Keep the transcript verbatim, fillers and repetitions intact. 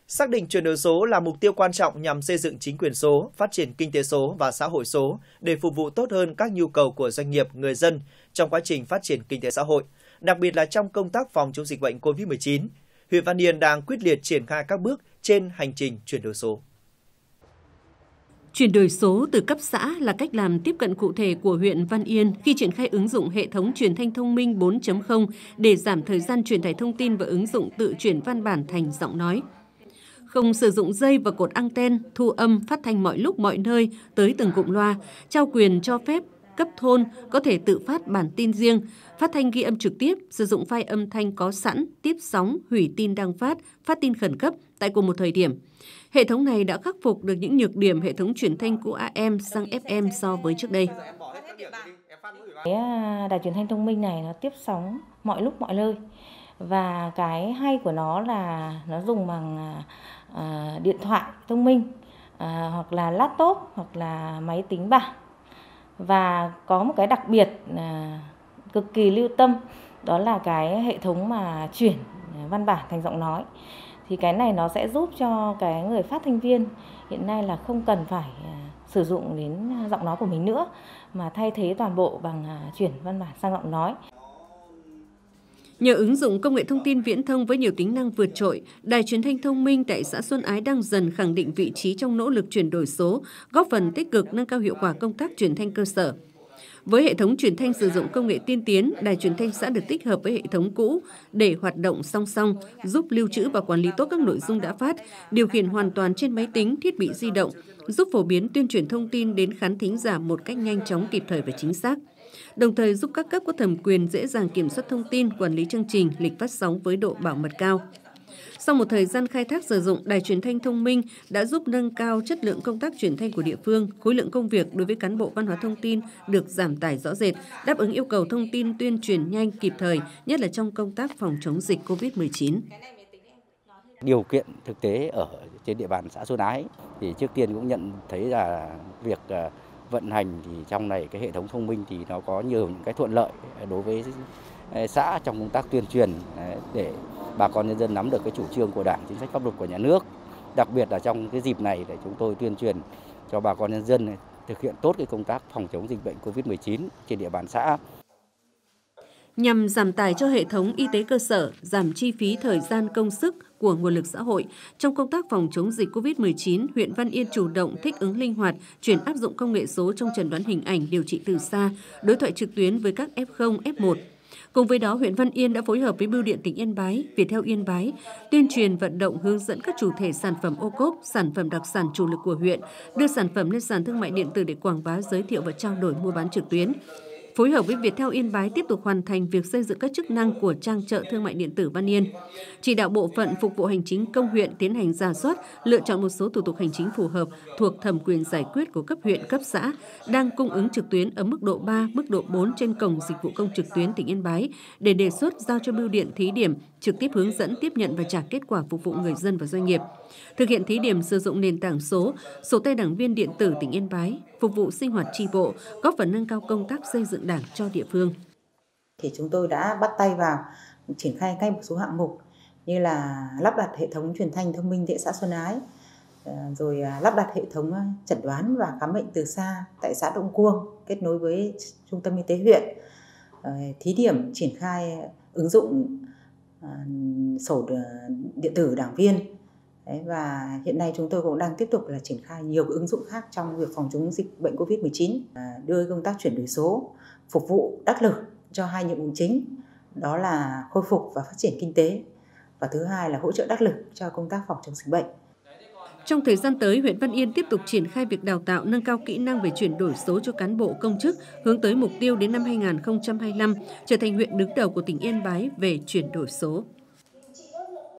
Xác định chuyển đổi số là mục tiêu quan trọng nhằm xây dựng chính quyền số, phát triển kinh tế số và xã hội số để phục vụ tốt hơn các nhu cầu của doanh nghiệp, người dân trong quá trình phát triển kinh tế xã hội, đặc biệt là trong công tác phòng chống dịch bệnh covid mười chín. Huyện Văn Yên đang quyết liệt triển khai các bước trên hành trình chuyển đổi số. Chuyển đổi số từ cấp xã là cách làm tiếp cận cụ thể của huyện Văn Yên khi triển khai ứng dụng hệ thống truyền thanh thông minh bốn chấm không để giảm thời gian truyền tải thông tin và ứng dụng tự chuyển văn bản thành giọng nói. Không sử dụng dây và cột anten, thu âm phát thanh mọi lúc mọi nơi tới từng cụm loa, trao quyền cho phép cấp thôn có thể tự phát bản tin riêng, phát thanh ghi âm trực tiếp, sử dụng file âm thanh có sẵn, tiếp sóng, hủy tin đăng phát, phát tin khẩn cấp tại cùng một thời điểm. Hệ thống này đã khắc phục được những nhược điểm hệ thống truyền thanh cũ a em sang ép em so với trước đây. Cái đài truyền thanh thông minh này nó tiếp sóng mọi lúc mọi nơi, và cái hay của nó là nó dùng bằng à, điện thoại thông minh à, hoặc là laptop hoặc là máy tính bảng. Và có một cái đặc biệt à, cực kỳ lưu tâm, đó là cái hệ thống mà chuyển văn bản thành giọng nói. Thì cái này nó sẽ giúp cho cái người phát thanh viên hiện nay là không cần phải à, sử dụng đến giọng nói của mình nữa, mà thay thế toàn bộ bằng à, chuyển văn bản sang giọng nói. Nhờ ứng dụng công nghệ thông tin viễn thông với nhiều tính năng vượt trội, đài truyền thanh thông minh tại xã Xuân Ái đang dần khẳng định vị trí trong nỗ lực chuyển đổi số, góp phần tích cực nâng cao hiệu quả công tác truyền thanh cơ sở. Với hệ thống truyền thanh sử dụng công nghệ tiên tiến, đài truyền thanh xã được tích hợp với hệ thống cũ để hoạt động song song, giúp lưu trữ và quản lý tốt các nội dung đã phát, điều khiển hoàn toàn trên máy tính, thiết bị di động, giúp phổ biến tuyên truyền thông tin đến khán thính giả một cách nhanh chóng, kịp thời và chính xác. Đồng thời giúp các cấp có thẩm quyền dễ dàng kiểm soát thông tin, quản lý chương trình, lịch phát sóng với độ bảo mật cao. Sau một thời gian khai thác sử dụng, đài truyền thanh thông minh đã giúp nâng cao chất lượng công tác truyền thanh của địa phương, khối lượng công việc đối với cán bộ văn hóa thông tin được giảm tải rõ rệt, đáp ứng yêu cầu thông tin tuyên truyền nhanh kịp thời, nhất là trong công tác phòng chống dịch covid mười chín. Điều kiện thực tế ở trên địa bàn xã Xuân Ái thì trước tiên cũng nhận thấy là việc vận hành thì trong này cái hệ thống thông minh thì nó có nhiều những cái thuận lợi đối với xã trong công tác tuyên truyền để bà con nhân dân nắm được cái chủ trương của Đảng, chính sách pháp luật của nhà nước. Đặc biệt là trong cái dịp này để chúng tôi tuyên truyền cho bà con nhân dân thực hiện tốt cái công tác phòng chống dịch bệnh covid mười chín trên địa bàn xã. Nhằm giảm tải cho hệ thống y tế cơ sở, giảm chi phí thời gian công sức của nguồn lực xã hội, trong công tác phòng chống dịch covid mười chín, huyện Văn Yên chủ động thích ứng linh hoạt, chuyển áp dụng công nghệ số trong chẩn đoán hình ảnh, điều trị từ xa, đối thoại trực tuyến với các ép không, ép một. Cùng với đó, huyện Văn Yên đã phối hợp với Bưu điện tỉnh Yên Bái, Viettel Yên Bái, tuyên truyền vận động hướng dẫn các chủ thể sản phẩm ô cốp, sản phẩm đặc sản chủ lực của huyện, đưa sản phẩm lên sàn thương mại điện tử để quảng bá, giới thiệu và trao đổi mua bán trực tuyến. Phối hợp với Viettel Yên Bái tiếp tục hoàn thành việc xây dựng các chức năng của trang chợ thương mại điện tử Văn Yên. Chỉ đạo bộ phận phục vụ hành chính công huyện tiến hành rà soát, lựa chọn một số thủ tục hành chính phù hợp thuộc thẩm quyền giải quyết của cấp huyện, cấp xã, đang cung ứng trực tuyến ở mức độ ba, mức độ bốn trên cổng dịch vụ công trực tuyến tỉnh Yên Bái để đề xuất giao cho Bưu điện thí điểm, trực tiếp hướng dẫn, tiếp nhận và trả kết quả phục vụ người dân và doanh nghiệp. Thực hiện thí điểm sử dụng nền tảng số, sổ tay đảng viên điện tử tỉnh Yên Bái, phục vụ sinh hoạt chi bộ, góp phần nâng cao công tác xây dựng Đảng cho địa phương. Thì chúng tôi đã bắt tay vào triển khai ngay một số hạng mục như là lắp đặt hệ thống truyền thanh thông minh tại xã Xuân Ái, rồi lắp đặt hệ thống chẩn đoán và khám bệnh từ xa tại xã Động Cuông kết nối với trung tâm y tế huyện, thí điểm triển khai ứng dụng sổ điện tử đảng viên. Và hiện nay chúng tôi cũng đang tiếp tục là triển khai nhiều ứng dụng khác trong việc phòng chống dịch bệnh covid mười chín, đưa công tác chuyển đổi số phục vụ đắc lực cho hai nhiệm vụ chính, đó là khôi phục và phát triển kinh tế, và thứ hai là hỗ trợ đắc lực cho công tác phòng chống dịch bệnh. Trong thời gian tới, huyện Văn Yên tiếp tục triển khai việc đào tạo nâng cao kỹ năng về chuyển đổi số cho cán bộ công chức, hướng tới mục tiêu đến năm hai nghìn không trăm hai mươi lăm trở thành huyện đứng đầu của tỉnh Yên Bái về chuyển đổi số.